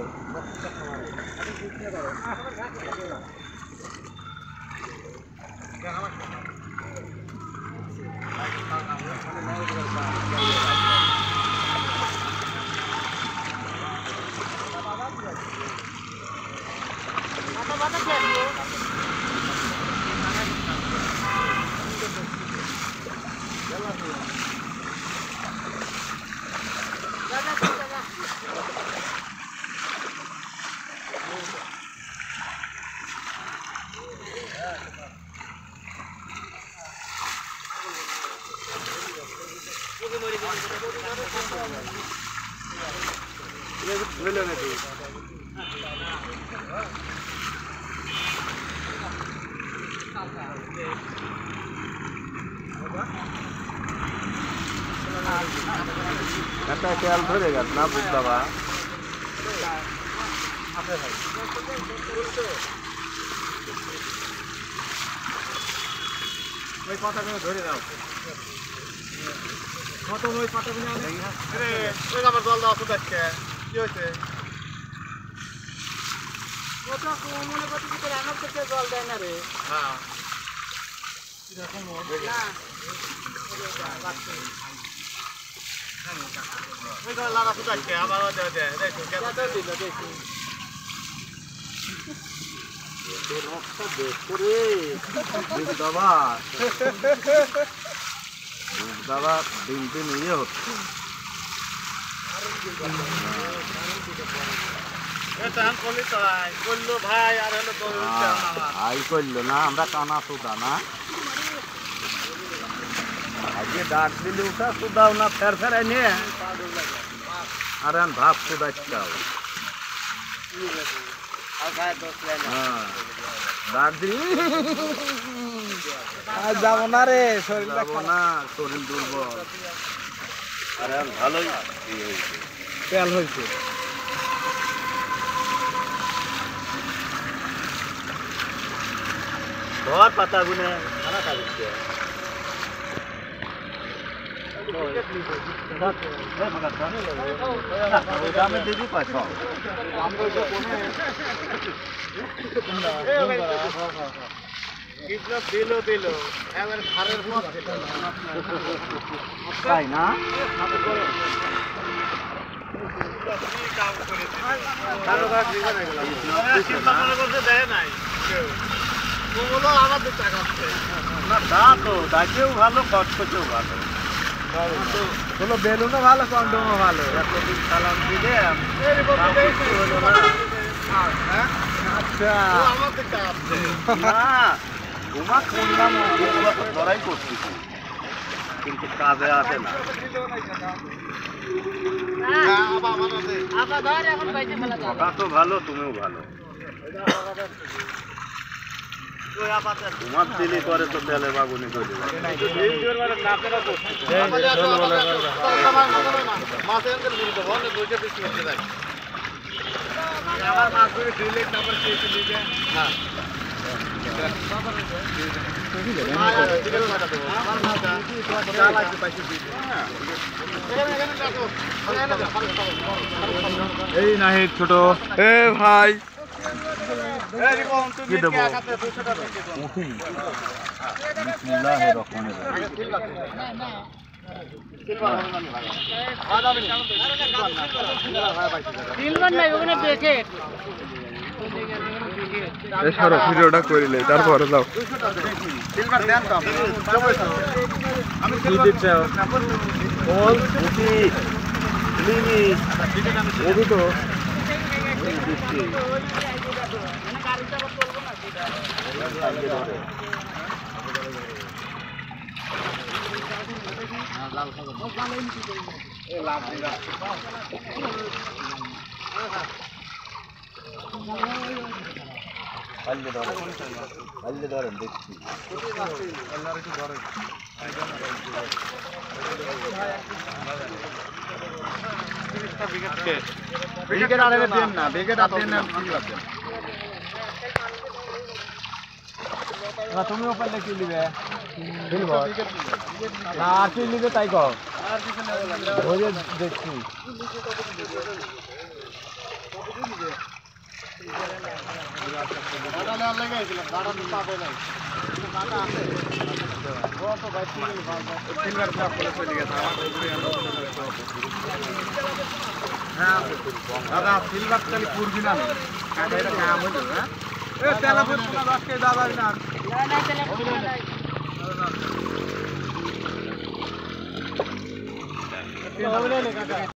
একটা খেয়াল ধরে গেল না বুঝলাম ওই পাতাগুলো ধরে দাও কত ওই পাতাগুলো ওই আমার জল দাও ফুটাচ্ছে কি হয়েছে ওটা মনে করছি কি আমার থেকে জল দেয় না রে হ্যাঁ ওই জল লাড়া ফুটাচ্ছে আবার দেখো দিল দেখি দাদা দিন দিন ইয়ে হচ্ছে ভাই করলো না আমরা কানা সুদা না আজকে ডাক দিলে উঠা সুদাও না ফের ফেরাই নিয়ে আর ভাব সুদাচ্ছাও ডাক দিলি যাবো না রে শরীর যাবো না শরীর দুর্বল আর ভালোই তেল হয়েছে ধর পাতা গুনে খানা খাচ্ছে দিদি পাচ্ছ দিল দিল এবার ঘরের তাই না দেয় নাই আমাদের টাকা না তা তো দাকেও ভালো কটকটেও ভালো হলো বেলুনও ভালো কন্ডমও ভালো এতদিন সালাম দিলে আচ্ছা না তোমার শুনলাম লড়াই করতেছি কিন্তু কাজে আসে না কথা তো ভালো তুমিও ভালো তোমার দিলি করে তো তেলে বাগুনি করে আমার মাছগুলি দিলে তারপর খেয়েছি দিলে হ্যাঁ এই না ছোট এ ভাই কি দেবো ভিডিওটা করিলে তারপরে দাও ধরেন দেখছি তুমিও পারলে কি নিবে আর কি নিবে তাই কও দেখছি দাদা লেয়ার লাগাইছিলাম, দাদা তো পাবে নাই। দাদা আছে। ও তো ভাই সিলভার কাপ করে চলে গেছে। আমার উপরে আমরা হ্যাঁ দাদা সিলভার চালি পুরবি না এটা কাম হইল না এ তেলা ফুল 10 কেজি দাদা না না তেলে নাই হবে না কাকা